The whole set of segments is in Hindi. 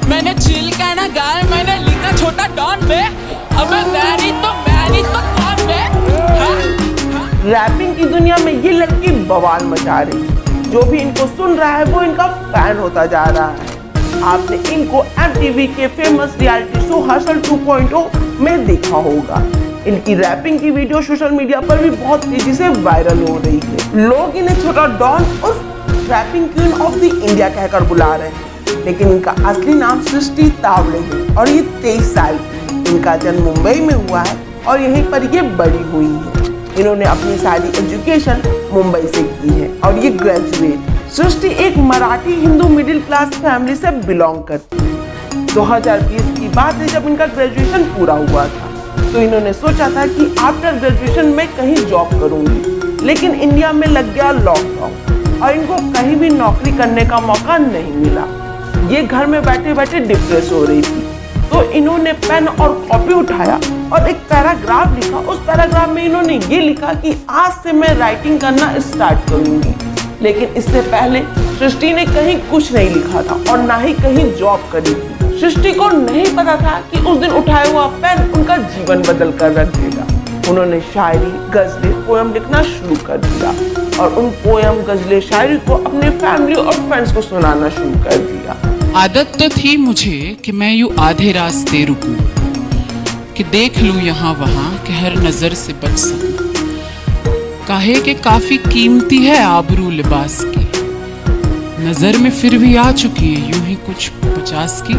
मैंने चिल कहना गाय, मैंने लिखा छोटा डॉन बे। अबे मैनी तो कौन बे? रैपिंग की दुनिया में ये लड़की बवाल मचा रही। जो भी इनको सुन रहा है वो इनका फैन होता जा रहा है। आपने इनको MTV के फेमस रियलिटी शो हसल 2.0 में देखा होगा। इनकी रैपिंग की वीडियो सोशल मीडिया पर भी बहुत तेजी से वायरल हो रही है। लोग इन्हें छोटा डॉन और rapping queen of the India कहकर बुला रहे हैं, लेकिन इनका असली नाम सृष्टि तावड़े है और ये 23 साल की। इनका जन्म मुंबई में हुआ है और यहीं पर ये बड़ी हुई है। इन्होंने अपनी सारी एजुकेशन मुंबई से की है और ये ग्रेजुएट। सृष्टि एक Marathi Hindu middle class family से बिलोंग करती है। 2020 की बात है जब इनका ग्रेजुएशन पूरा हुआ था, तो इन्होंने सोचा था कि आफ्टर ग्रेजुएशन में कहीं जॉब करूंगी, लेकिन इंडिया में लग गया लॉकडाउन और इनको कहीं भी नौकरी करने का मौका नहीं मिला। ये घर में बैठे बैठे डिप्रेस हो रही थी, तो इन्होंने पेन और कॉपी उठाया और एक पैराग्राफ लिखा। उस पैराग्राफ में इन्होंने ये लिखा कि आज से मैं राइटिंग करना स्टार्ट करूंगी। लेकिन इससे पहले सृष्टि ने कहीं कुछ नहीं लिखा था और ना ही कहीं जॉब करी थी। सृष्टि को नहीं पता था कि उस दिन उठाया हुआ पेन उनका जीवन बदल कर रख देगा। उन्होंने शायरी, गजलें, पोयम लिखना शुरू कर दिया और उन पोयम, गजलें, शायरी को अपने फैमिली और फ्रेंड्स को सुनाना शुरू कर दिया। आदत तो थी मुझे कि मैं यूं आधे रास्ते रुकूं, कि देख लूं यहाँ वहाँ कि हर नजर से बच सकूं। काहे कि काफी कीमती है आबरू लिबास की, नजर में फिर भी आ चुकी है यूं ही कुछ 50 की।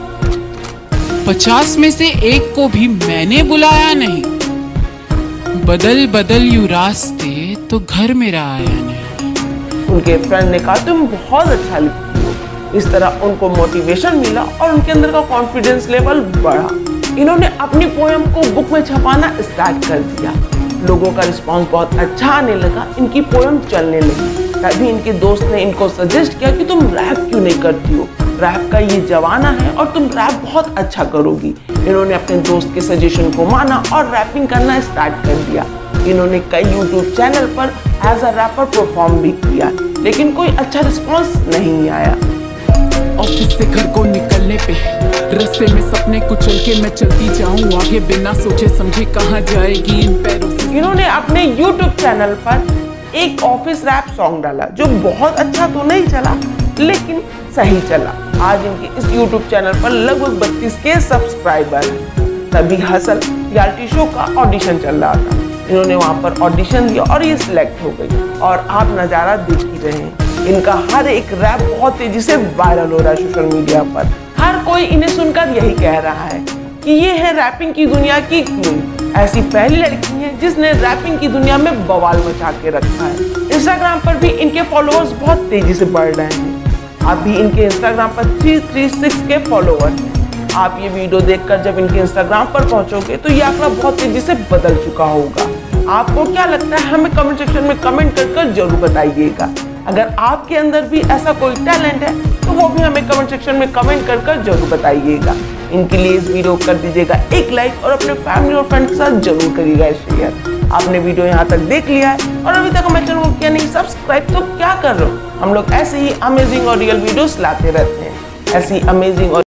50 में से एक को भी मैंने बुलाया नहीं, बदल बदल यूं रास्ते तो घर मेरा आया नहीं। उनके फ्रेंड ने कहा तुम बहुत अच्छा लिखती हो। इस तरह उनको मोटिवेशन मिला और उनके अंदर का कॉन्फिडेंस लेवल बढ़ा। इन्होंने अपनी पोएम को बुक में छपाना स्टार्ट कर दिया। लोगों का रिस्पांस बहुत अच्छा आने लगा, इनकी पोएम चलने लगी। तभी इनके दोस्त ने इनको सजेस्ट किया कि तुम रैप क्यों नहीं करती हो, रैप का ये जमाना है और तुम रैप बहुत अच्छा करोगी। इन्होंने अपने दोस्त के सजेशन को माना और रैपिंग करना स्टार्ट कर दिया। इन्होंने कई YouTube चैनल पर एज अ रैपर परफॉर्म भी किया, लेकिन कोई अच्छा रिस्पांस नहीं आया। ऑफिस से घर को निकलने पे रास्ते में सपने कुचल के मैं चलती जाऊं आगे बिना सोचे समझे कहां जाएगी इन पैरों से। इन्होंने अपने YouTube चैनल पर एक ऑफिस रैप सॉन्ग डाला जो बहुत अच्छा तो नहीं चला, लेकिन सही चला। आज इनके इस YouTube चैनल पर लगभग 32 के सब्सक्राइबर हैं। तभी हसल रियलिटी शो का ऑडिशन चल रहा था। इन्होंने वहां पर ऑडिशन दिया और ये सिलेक्ट हो गई और आप नज़ारा देख ही रहे हैं। इनका हर एक रैप बहुत तेजी से वायरल हो रहा है सोशल मीडिया पर। हर कोई इन्हें सुनकर यही कह रहा है कि ये है रैपिंग की दुनिया की क्वीन। ऐसी पहली लड़की है जिसने रैपिंग की दुनिया में बवाल मचा के रखा है। इंस्टाग्राम पर भी इनके फॉलोअर्स बहुत तेजी से बढ़ रहे हैं। अभी इनके इंस्टाग्राम पर 336 के फॉलोअर्स हैं। आप ये वीडियो देखकर जब इनके इंस्टाग्राम पर पहुंचोगे तो ये आंकड़ा बहुत तेजी से बदल चुका होगा। आपको क्या लगता है हमें कमेंट सेक्शन में कमेंट कर जरूर बताइएगा। अगर आपके अंदर भी ऐसा कोई टैलेंट है तो वो भी हमें कमेंट सेक्शन में कमेंट कर जरूर बताइएगा। इनके लिए इस वीडियो को कर दीजिएगा एक लाइक और अपने फैमिली और फ्रेंड के साथ जरूर करिएगा शेयर। आपने वीडियो यहाँ तक देख लिया है और अभी तक हमारे चैनल को किया नहीं सब्सक्राइब, तो क्या कर रहे हो। हम लोग ऐसे ही अमेजिंग और रियल वीडियोस लाते रहते हैं। ऐसी अमेजिंग और